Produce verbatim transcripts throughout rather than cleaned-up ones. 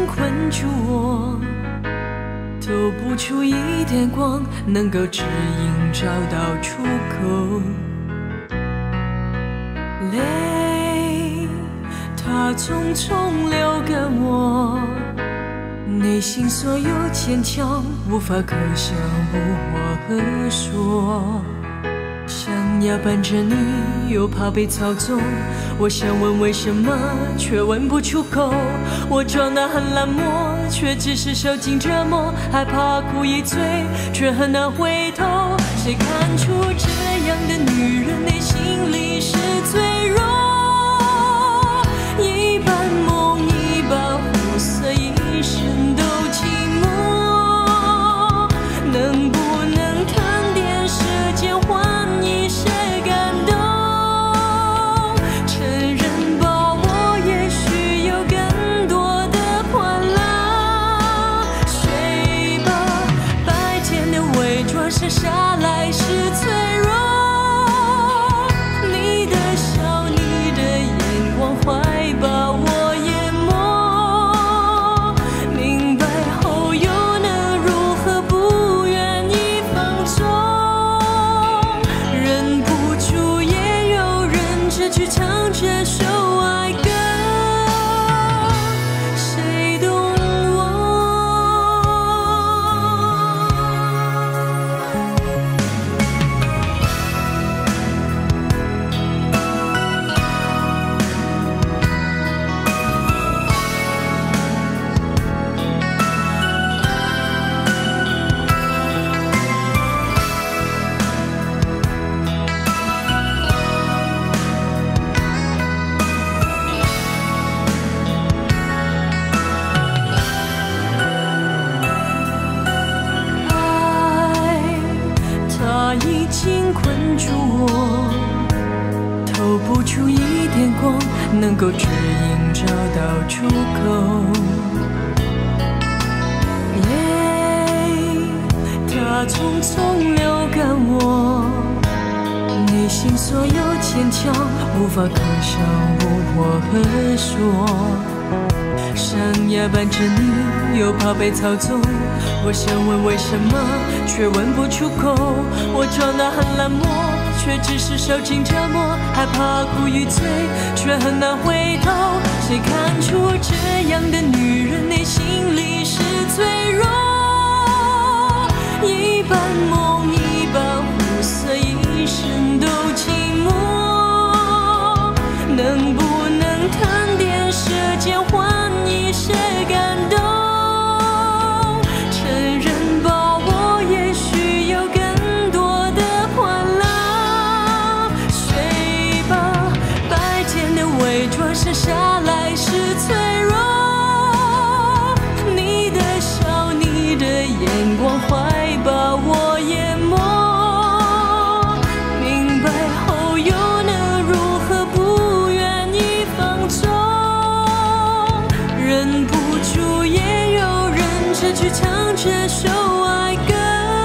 境困住我，透不出一点光，能够指引找到出口。泪它匆匆流干我，内心所有坚强无法可想，无话可说。想要伴着你，又怕被操纵。我想问为什么，却问不出口。我装得很冷漠，却只是受尽折磨。害怕哭一醉，却很难回头。谁看出这样的女人内心里是脆弱？一半梦，一半胡思，一生都寂寞。能不能谈点时间换？剩下来是脆弱，你的笑，你的眼光，快把我淹没。明白后又能如何？不愿意放纵，忍不住也有忍着去唱这首爱歌。谁懂我？已经困住我，透不出一点光，能够指引找到出口。泪它匆匆流干我，内心所有坚强无法可想，无话可说。想要伴着你，又怕被操纵。我想问为什么，却问不出口。我装得很冷漠，却只是受尽折磨。害怕哭与醉，却很难回头。谁看出这样的女人内心里是脆弱？一半梦，一半胡思，一生都寂寞。能不能谈点时间换一些感动？承认吧，我也许有更多的欢乐。睡吧，白天的伪装剩下来是脆弱。你的笑，你的眼光，快把我淹没。明白后又能如何？不愿意放纵，忍不住也有忍着去唱这首爱歌。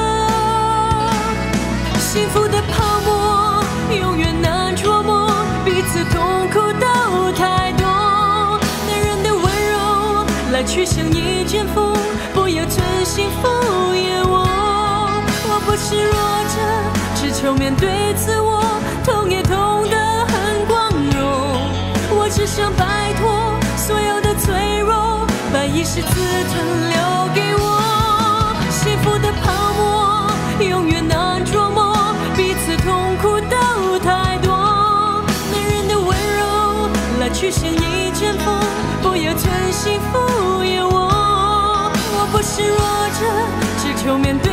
幸福的泡沫永远难捉摸，彼此痛苦都太多。男人的温柔来去像一阵风，不要存心敷衍我。我不是弱者，只求面对自我，痛也痛得很光荣。我只想摆脱所有的脆弱，把一世自尊留给我。幸福的泡沫永远难捉摸，彼此痛苦都太多。男人的温柔来去像一阵风，不要存心敷衍我。我不是弱者，只求面对